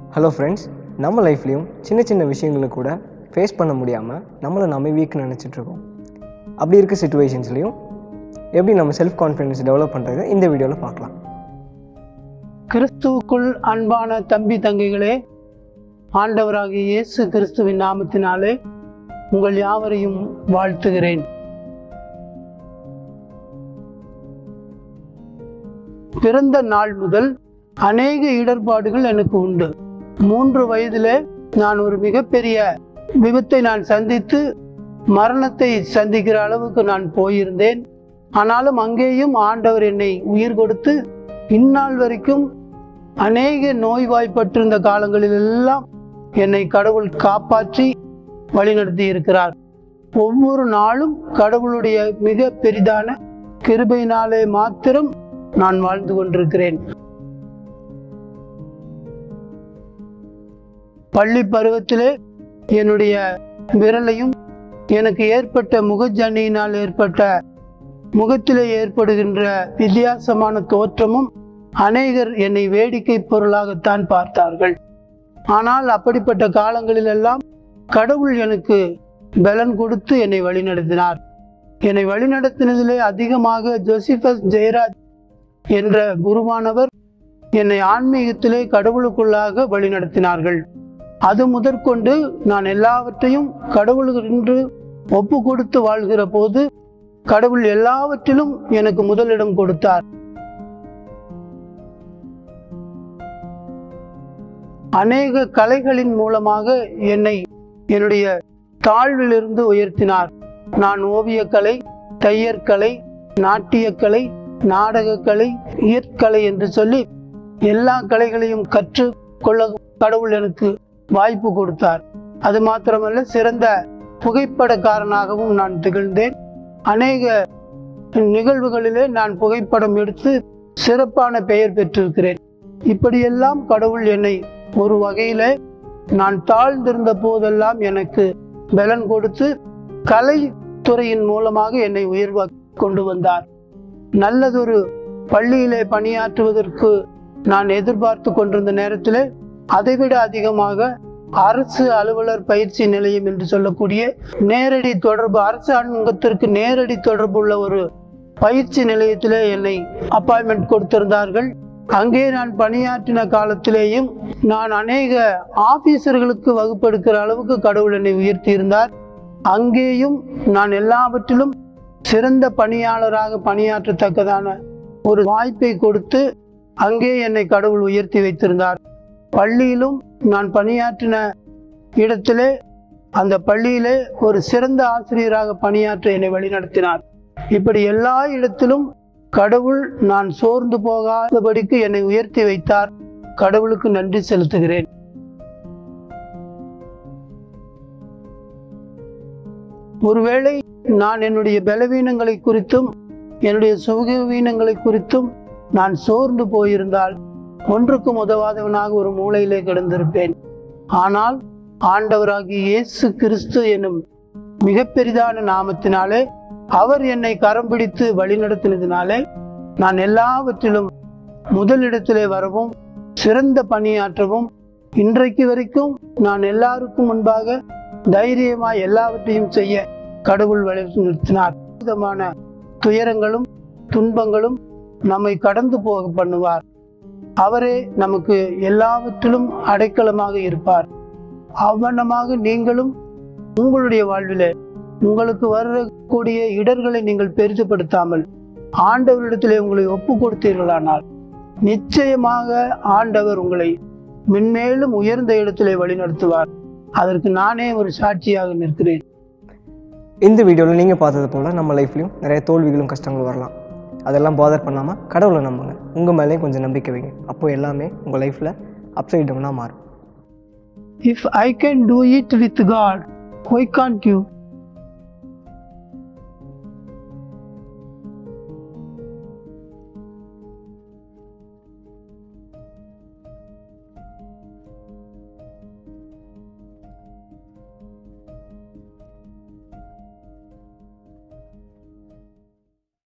Hello friends, நம்ம லைஃப்லேயும் சின்ன சின்ன விஷயங்களை கூட ஃபேஸ் பண்ண முடியாமல் நம்மளை நம்ம வீக்னு நினச்சிட்ருக்கோம். அப்படி இருக்க சிச்சுவேஷன்ஸ்லையும் எப்படி நம்ம செல்ஃப் கான்ஃபிடன்ஸ் டெவலப் பண்ணுறது இந்த வீடியோவில் பார்க்கலாம். கிறிஸ்துவுக்குள் அன்பான தம்பி தங்கைகளே, ஆண்டவராகிய இயேசு கிறிஸ்துவின் நாமத்தினாலே உங்கள் யாவரையும் வாழ்த்துகிறேன். பிறந்த நாள் முதல் அநேக இடர்பாடுகள் எனக்கு உண்டு. 3 வயதிலே நான் ஒரு மிகப்பெரிய விபத்தை நான் சந்தித்து மரணத்தை சந்திக்கிற அளவுக்கு நான் போயிருந்தேன். ஆனாலும் அங்கேயும் ஆண்டவர் என்னை உயிர் கொடுத்து இந்நாள் வரைக்கும் அநேக நோய்வாய்ப்பட்டிருந்த காலங்களிலெல்லாம் என்னை கடவுள் காப்பாற்றி வழிநடத்தி இருக்கிறார். ஒவ்வொரு நாளும் கடவுளுடைய மிக பெரிதான கிருபையினாலே மாத்திரம் நான் வாழ்ந்து கொண்டிருக்கிறேன். பள்ளி பருவத்திலே என்னுடைய விரலையும் எனக்கு ஏற்பட்ட முகஜன்னியினால் ஏற்பட்ட முகத்திலே ஏற்படுகின்ற வித்தியாசமான தோற்றமும் அநேகர் என்னை வேடிக்கை பொருளாகத்தான் பார்த்தார்கள். ஆனால் அப்படிப்பட்ட காலங்களிலெல்லாம் கடவுள் எனக்கு பலன் கொடுத்து என்னை வழிநடத்தினார். என்னை வழிநடத்தினதிலே அதிகமாக ஜோசிபஸ் ஜெயராஜ் என்ற குருவானவர் என்னை ஆன்மீகத்திலே கடவுளுக்குள்ளாக வழிநடத்தினார்கள். அது முதற்கொண்டு நான் எல்லாவற்றையும் கடவுளுக்கென்று ஒப்பு கொடுத்து வாழ்கிற போது கடவுள் எல்லாவற்றிலும் எனக்கு முதலிடம் கொடுத்தார். அநேக கலைகளின் மூலமாக என்னை என்னுடைய தாழ்விலிருந்து உயர்த்தினார். நான் ஓவியக்கலை, தையற்கலை, நாட்டியக்கலை, நாடகக்கலை, இயற்கலை என்று சொல்லி எல்லா கலைகளையும் கற்றுக்கொள்ள கடவுள் எனக்கு வாய்ப்பு கொடுத்தார். அது மாத்திரமல்ல, சிறந்த புகைப்படக்காரனாகவும் நான் திகழ்ந்தேன். அநேக நிகழ்வுகளிலே நான் புகைப்படம் எடுத்து சிறப்பான பெயர் பெற்றிருக்கிறேன். இப்படியெல்லாம் கடவுள் என்னை ஒரு வகையில நான் தாழ்ந்திருந்த போதெல்லாம் எனக்கு பலன் கொடுத்து கலைத்துறையின் மூலமாக என்னை உயர்வ கொண்டு வந்தார். நல்லதொரு பள்ளியிலே பணியாற்றுவதற்கு நான் எதிர்பார்த்து கொண்டிருந்த நேரத்தில் அதைவிட அதிகமாக அரசு அலுவலர் பயிற்சி நிலையம் என்று சொல்லக்கூடிய நேரடி தொடர்பு, அரசாங்கத்திற்கு நேரடி தொடர்பு உள்ள ஒரு பயிற்சி நிலையத்தில் என்னை அப்பாயின்மெண்ட் கொடுத்திருந்தார்கள். அங்கே நான் பணியாற்றின காலத்திலேயும் நான் அநேக ஆபீசர்களுக்கு வகுப்பெடுக்கிற அளவுக்கு கடவுள் என்னை உயர்த்தி இருந்தார். அங்கேயும் நான் எல்லாவற்றிலும் சிறந்த பணியாளராக பணியாற்றத்தக்கதான ஒரு வாய்ப்பை கொடுத்து அங்கே என்னை கடவுள் உயர்த்தி வைத்திருந்தார். பள்ளியிலும் நான் பணியாற்றின இடத்திலே அந்த பள்ளியிலே ஒரு சிறந்த ஆசிரியராக பணியாற்ற என்னை வழிநடத்தினார். இப்படி எல்லா இடத்திலும் கடவுள் நான் சோர்ந்து போகாதபடிக்கு என்னை உயர்த்தி வைத்தார். கடவுளுக்கு நன்றி செலுத்துகிறேன். ஒருவேளை நான் என்னுடைய பலவீனங்களை குறித்தும் என்னுடைய சுகவீனங்களை குறித்தும் நான் சோர்ந்து போயிருந்தால் ஒன்றுக்கும் உதவாதவனாக ஒரு மூலையிலே கிடந்திருப்பேன். ஆனால் ஆண்டவராகிய இயேசு கிறிஸ்து என்னும் மிக பெரிதான நாமத்தினாலே அவர் என்னை கரம் பிடித்து வழிநடத்தினதினாலே நான் எல்லாவற்றிலும் முதலிடத்திலே வரவும் சிறந்த பணியாற்றவும் இன்றைக்கு வரைக்கும் நான் எல்லாருக்கும் முன்பாக தைரியமாய் எல்லாவற்றையும் செய்ய கடவுள் வழிநடத்தினார். விதமான துயரங்களும் துன்பங்களும் நம்மை கடந்து போக பண்ணுவார். அவரே நமக்கு எல்லாவற்றிலும் அடைக்கலமாக இருப்பார். அவ்வண்ணமாக நீங்களும் உங்களுடைய வாழ்விலே உங்களுக்கு வரக்கூடிய இடர்களை நீங்கள் பெரிதுபடுத்தாமல் ஆண்டவரிடத்திலே உங்களை ஒப்பு கொடுத்தீர்களானால் நிச்சயமாக ஆண்டவர் உங்களை மென்மேலும் உயர்ந்த இடத்திலே வழிநடத்துவார். அதற்கு நானே ஒரு சாட்சியாக நிற்கிறேன். இந்த வீடியோவில் நீங்கள் பார்த்தது போல் நம்ம லைஃப்லையும் நிறைய தோல்விகளும் கஷ்டங்களும் வரலாம். அதெல்லாம் பாதர் பண்ணாமல் கடவுளை நம்புங்க. உங்கள் மேலேயும் கொஞ்சம் நம்பிக்கை வைங்க. அப்போது எல்லாமே உங்கள் லைஃப்பில் அப்சைட் டவுனாக மாறும். If I can do it with God, why can't you?